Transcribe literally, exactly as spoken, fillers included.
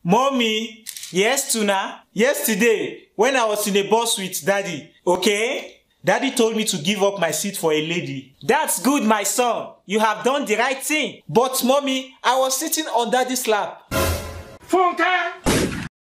Mommy, yes, Tuna. Yesterday, when I was in a bus with Daddy, okay? Daddy told me to give up my seat for a lady. That's good, my son. You have done the right thing. But, Mommy, I was sitting on Daddy's lap. Funke!